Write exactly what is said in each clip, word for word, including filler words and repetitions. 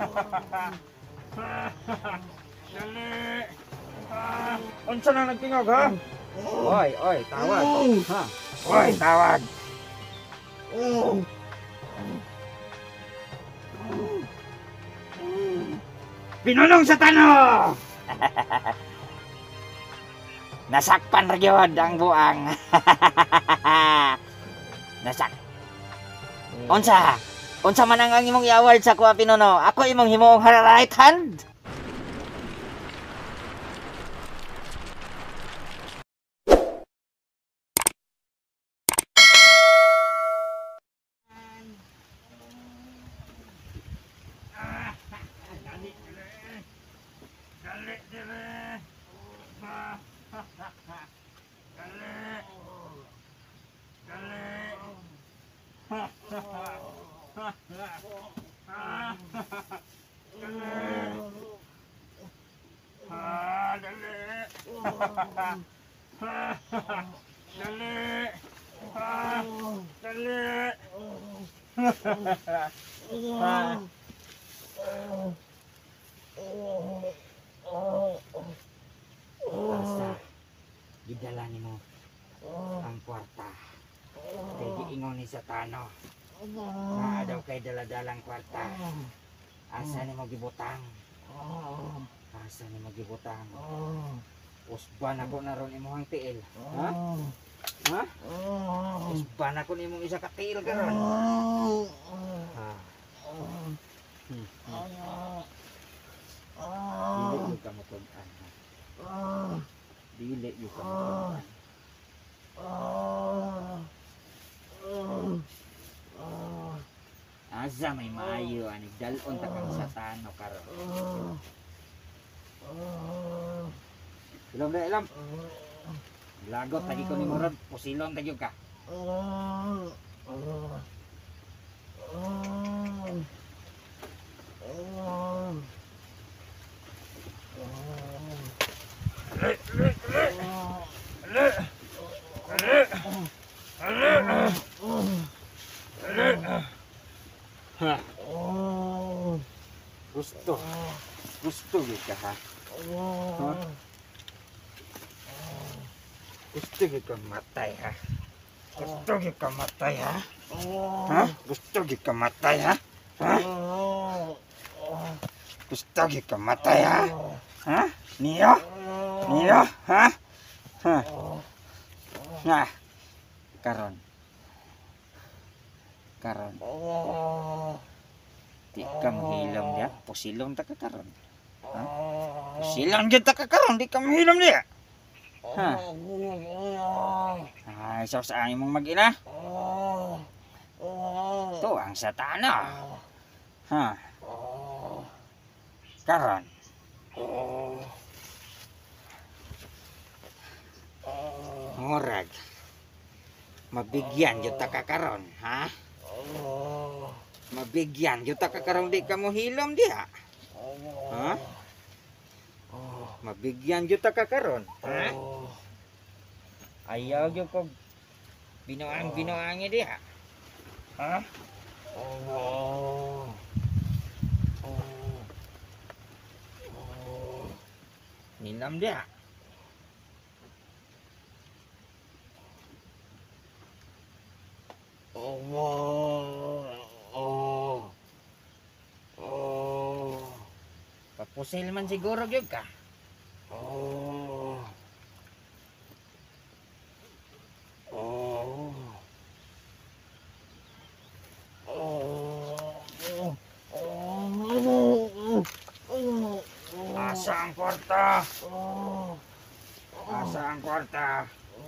Dali. Ah, unsa na nagtingog ha? Oy, oy, tawag. Ha. Oy, tawag. Pinulong sa tano. Nasakpan ra gyud ang buang. Nasak. Unsa? Unsa man ang imong i-award sa kuha Pinuno? Ako imong himuong right hand. Basta, gidala nimo ang kwarta. Kay giingon ni sa tano. Naa daw kay daladalang kwarta. Asa nimo gibutang? Asa nimo gibutang? Usban ako na ron imong tiil. Ha? Ha? Usban ako nimong isa ka tiil karon. Ha. Hmm. Dili yung kamutunan. Dili yung kamutunan. Asa may maayo ani dalon ta kang sa tano karon. Ilom na ilom. Lagot tagi ko ni Murad, pusilon tagi ka. Gusto. Gusto ka ha? Ha? Gusto ka matay ha? Gusto ka matay ha? Ha? Gusto ka matay ha? Ha? Gusto ka matay ha? Ha? Niyo? Niyo? Ha? Ha? Nga. Karon. Karon. Di ka mahilom dia. Pusilong ta ka karon. Ha? Pusilong dyan ta ka karon. Di ka mahilom dia. Ha? Ay, so saan mong mag-ina? Ito ang satana. Ha? Karon. Murag. Mabigyan yung takakaron, ha? Mabigyan yung takakaron di ka mo hilom diha. Ha? Mabigyan yung takakaron, ha? Ayaw yung kog binuang-binuangi diha. Ha? Ninam diha. Oh, oh, oh. Papusil man siguro gyud ka. Oh. Oh. Oh. Oh. Asa ang kwarta? Asa ang kwarta?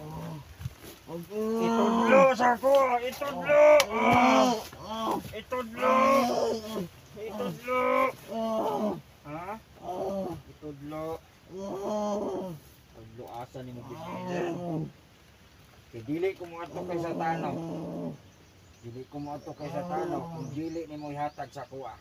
Itudlo sa ko, itudlo. Itudlo. Itudlo. Ha? Itudlo. Itudlo asa ni mo gid. Kay dili ko mo ato kay sa tano. Dili ko mo ato kay sa tano kung dili nimo ihatag sa kuha.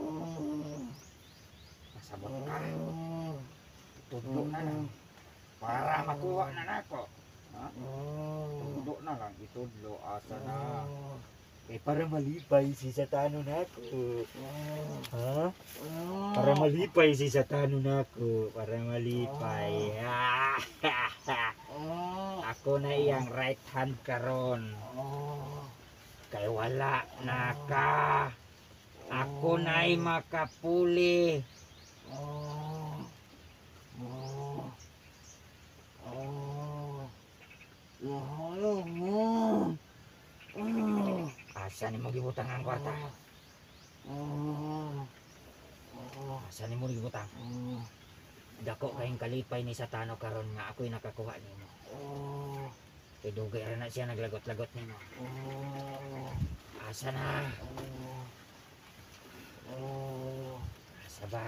Pasabot ka. Itudlo na lang para makuha na nako. Ha? Tudlo na lang, itudlo, asa na. Eh, para malipay si Satano nako. Ha? Para malipay si Satano nako. Para malipay. Ako na iyang right hand karon. Kay wala na ka. Ako na'y makapuli. Asa ni mo gibutang ang kwarta? Asa ni mo gibutang? Dako kayong kalipay ni Satano karon nga ako'y nakakuha nimo. Kay dugay ra na siya naglagot-lagot nimo. Asa na? Asa ba?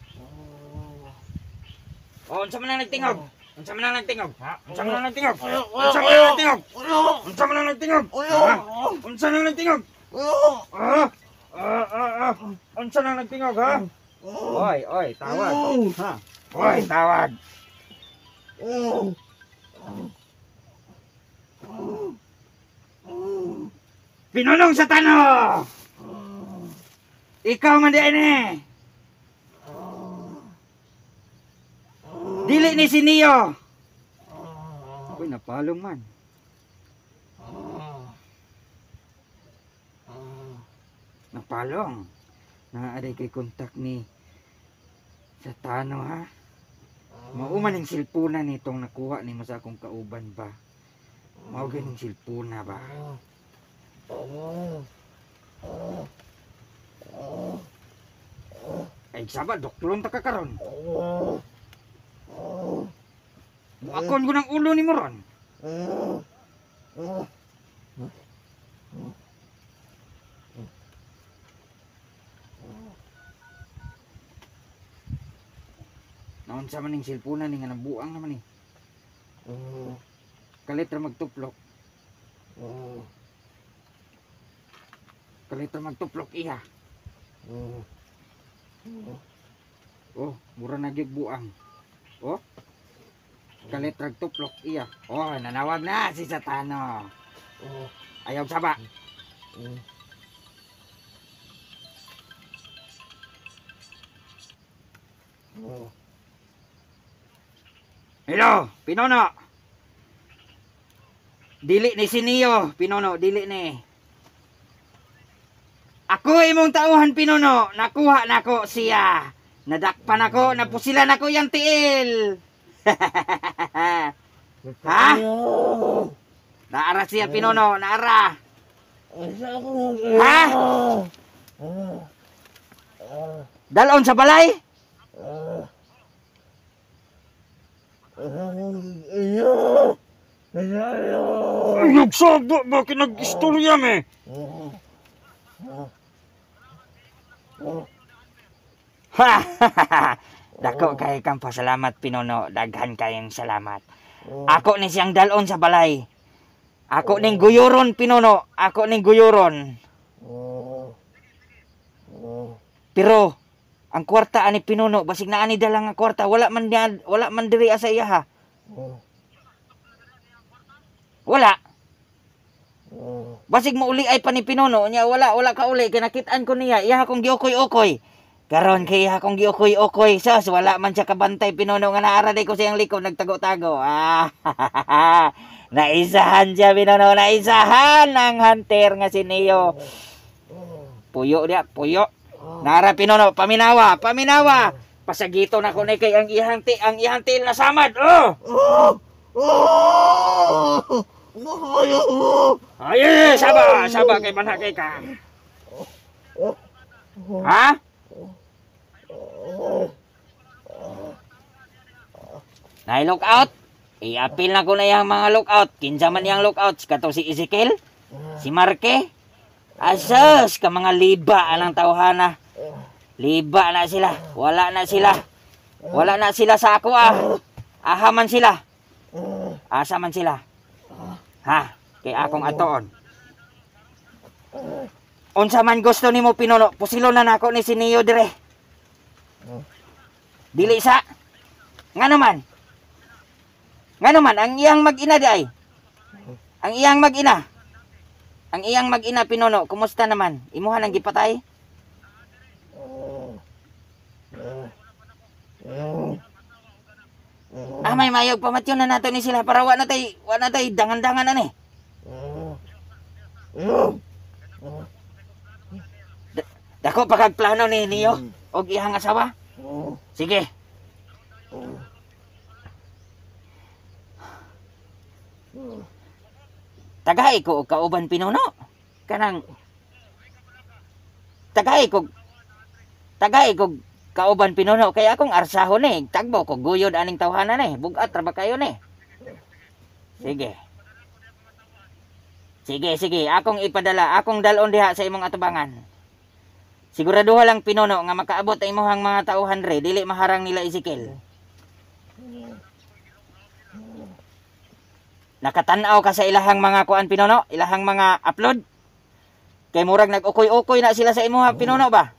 Oh, unsa man ang nagtingog? Unsa man ang nagtingog? Ha? Unsa man ang nagtingog? Unsa man ang nagtingog? Unsa man ang nagtingog? Unsa man ang nagtingog? Ah! Ah, ah, ah. Unsa nang nagtingog ha? Oy, oy, tawag. Ha? Oy, tawag. Pinunong Satano! Ikaw man di ini. Dili ni Sinio. Uy, napalong man. Napalong. Naaday kay kontak ni Satano ha. Mauman ang silpuna nitong nakuha ni mo sa akong kauban ba. Mao ganing silpuna ba. Ay sabad doktoron ta ka karon. Buakon ko ng ulo ni mo ron. Naon sa maning silpunan ni nga nabuang naman ni. Kalit ra magtuplok. Kalit ra magtuplok iya. Oh, mura na gyud buang. Oh. Kalit ra tuplok iya. Oh, nanawag na si Satano. Ayaw saba. Hello, Pinono. Dili ni Sinio, Pinono, dili ni. Ako imong tauhan, Pinono. Nakuha nako siya. Nadakpan ako, napusilan ako yang tiil. Ha? Naara siya, Pinono, naara. Ha? Dalon sa balay? Nagsabo, bakit nag-istorya me? Ha! Dako kay kang pasalamat, Pinono. Daghan kayong salamat. Ako ni siyang dalon sa balay. Ako ning guyuron, Pinono. Ako ning guyuron. Pero ang kwarta ani Pinono, basig na ani dalang nga kwarta, wala man diyan, wala man diri sa iya ha. Wala. Basig mo uli ay pa ni Pinono nya, wala wala ka uli kay nakit-an ko niya, iya akong giokoy-okoy. Karon kay iya akong giokoy-okoy, sus wala man siya kabantay, Pinono nga naara day ko siyang likod nagtago-tago. Ah. Naisahan siya, Pinono, naisahan ang hunter nga si Neo. Puyo dia, puyo. Nara, Pinono, paminawa, paminawa. Pasagito na ko na kay ang ihang ti, ang ihang til na samad. Oh! Ay, saba, saba kay manha kay ka. Ha? Nay lookout. I-appeal na ko na yung mga lookout. Kinsa man yung lookout, kato si Ezekiel, si Marque. Asas ka mga liba alang tawhana. Liba na sila. Wala na sila. Wala na sila sa ako ah. Aha man sila. Asa man sila. Ha? Kay akong atoon. Unsa man gusto nimo, Pinono, pusilo na nako ni Sinio dire. Dili sa. Nga naman. Nga naman ang iyang mag-ina di ay. Ang iyang mag-ina. Ang iyang mag-ina Pinuno, kumusta naman? Imuha nang gipatay? Ah, may mayog pamatyon na nato ni sila para wa na tay, wa na tay dangan-dangan ani. Da- Dako pa kag plano ni niyo og iyang asawa. Sige. Tagay ko og kauban Pinuno. Kanang tagay ko tagay ko kauban Pinuno kay akong arsahon eh. Tagbo ko guyod aning tawhanan eh. Bugat ra ba kayo ni? Sige. Sige, sige. Akong ipadala. Akong dalon diha sa imong atubangan. Siguraduha lang Pinuno nga makaabot ang imong mga tauhan re. Dili maharang nila Ezekiel. Nakatanaw ka sa ilahang mga kuan Pinuno? Ilahang mga upload? Kay murag nag-ukoy-ukoy na sila sa imuha Pinuno ba?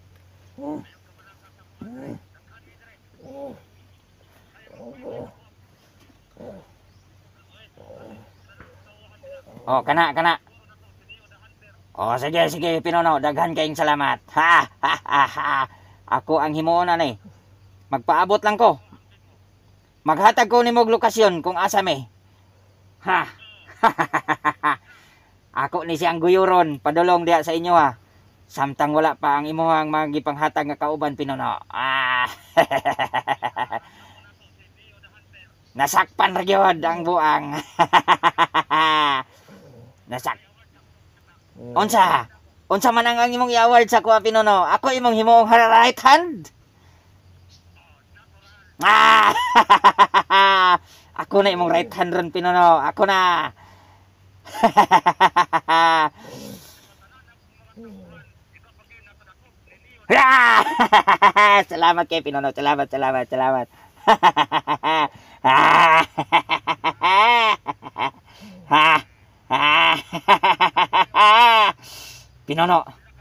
Oh, kana, kana. Oh, sige, sige, Pinuno. Daghan kayong salamat. Ha, ha, ha, ha. Ako ang himuon na ni. Magpaabot lang ko. Maghatag ko ni mog lokasyon kung asa me. Ha, ha, ha, ha. Ako ni siyang guyuron. Padulong diya sa inyo ha. Samtang wala pa ang imuhang magipanghatag nga kauban Pinuno. Ah, nasakpan ra gyud ang buang. Nasak. Unsa? Unsa man ang imong i-award sa kuha Pinuno? Ako imong himuong right hand. Ah! Ako na imong right hand ron Pinuno. Ako na. Salamat kay Pinuno. Salamat, salamat, salamat. Pinuno.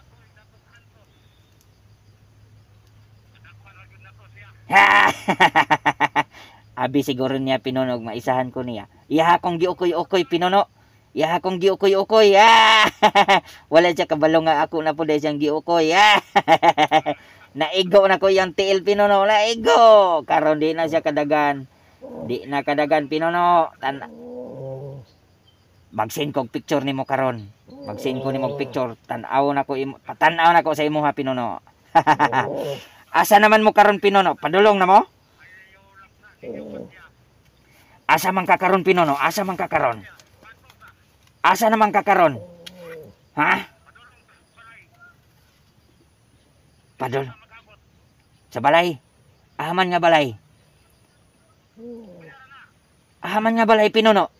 Abi siguro niya Pinuno maisahan ko niya. Iya akong giukoy-ukoy Pinuno. Iya akong giukoy-ukoy. Ah! Wala siya kabalo nga ako na po dahil siyang giukoy. Ah! Naigo na ko yung tiil Pinuno. Naigo. Karon di na siya kadagan. Di na kadagan Pinuno. Tan Mag-send ko picture nimo karon. Mag-send ko nimo picture. Tan-aw na ko imo, patanaw na ko sa imo ha Pinuno. Asa naman mo karon Pinuno? Padulong na mo? Asa man ka karon Pinuno? Asa man ka karon? Asa naman ka karon? Ha? Padul. Sa balay. Ahaman nga balay. Ahaman nga balay Pinuno.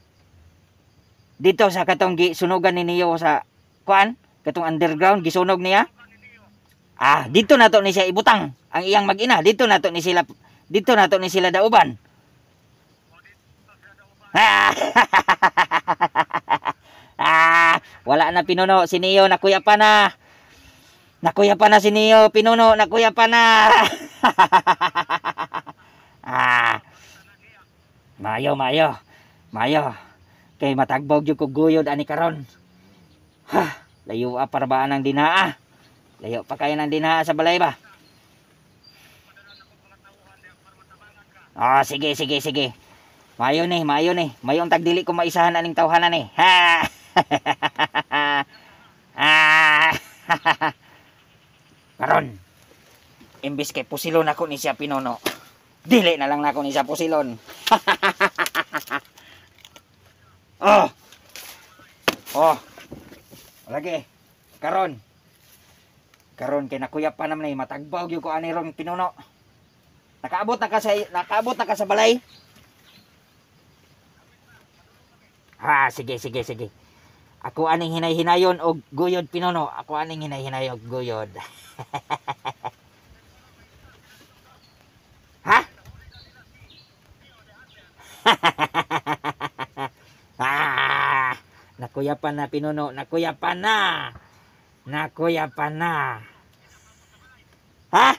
Dito sa katong gisunugan ni niyo sa kuan, katong underground gisunog niya. Ah, dito nato ni siya ibutang ang iyang mag-ina. Dito nato ni sila dito nato ni sila dauban. Ah, wala na Pinuno, si Neo nakuya pa na. Nakuya pa na si Neo Pinuno, nakuya pa na. Ah. Mayo, mayo. Mayo. Kay matagbog yung kuguyod ani karon. Ha, layo pa para ba ang dinaa? Layo pa kayo ng dinaa sa balay ba? Ah, sige, sige, sige. Mayo ni, mayo ni. Mayong tagdili ko maisahan aning tawhanan ni. Ha. Ah. Karon. Imbis kay pusilon ako ni siya Pinuno. Dili na lang nako ni siya pusilon. Oh. Oh. Lagi. Karon. Karon kay nakuyap pa naman ay matagbaw gyud ko ani rong Pinuno. Nakaabot na ka sa nakaabot na ka sa balay. Ha, sige, sige, sige. Ako aning hinay-hinayon og guyod Pinuno. Ako aning hinay-hinay og guyod. Ha? Ah, nakuyapan na Pinuno, nakuyapan na. Nakuyapan na. Ha?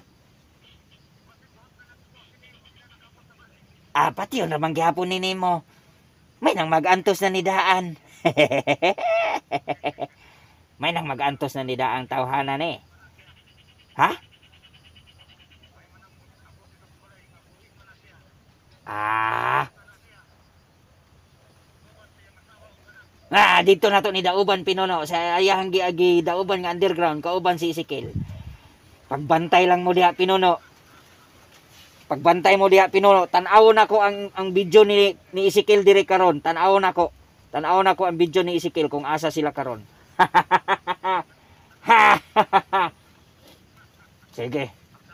Ah, pati yun naman gihapon ni Nemo. May nang mag-antos na ni Daan. May nang mag-antos na ni daang tawhanan eh. Ha? Ah. Ah, dito na to ni Dauban Pinuno sa ayahang giagi Dauban nga underground kauban si Ezekiel. Pagbantay lang mo diha Pinuno. Pagbantay mo diha Pinuno, tan-awon nako ang ang video ni ni Ezekiel dire karon. Tan-awon nako. Tan-awon nako ang video ni Ezekiel kung asa sila karon. Sige.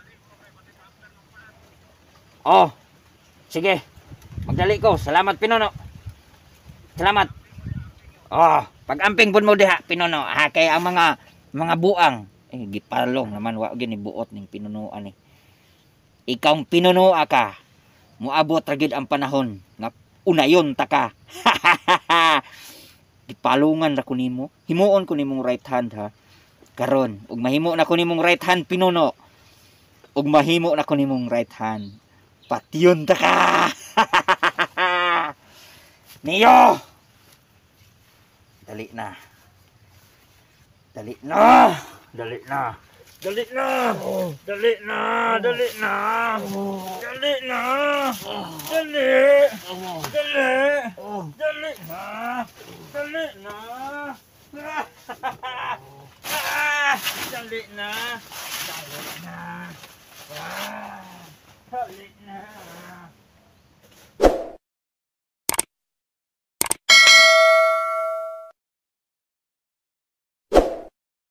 Oh. Sige. Magdali ko. Salamat Pinuno. Salamat. Oh, pag-amping pud mo diha Pinuno. Ha kay ang mga mga buang eh gipalong naman wa gini buot ning pinunuan ni. Ikaw pinunoa ka. Moabot ra gid ang panahon nga unayon ta ka. Gipalungan ra ko nimo. Himuon ko nimong right hand ha. Karon, ug mahimo na ko nimong right hand Pinuno. Ug mahimo na ko nimong right hand. Patyon ta ka. Niyo. Dali na. Dali na. Dali na. Dali na. Dali na. Dali na. Dali na. Dali. Dali. Dali na. Dali na. Dali na. Dali na.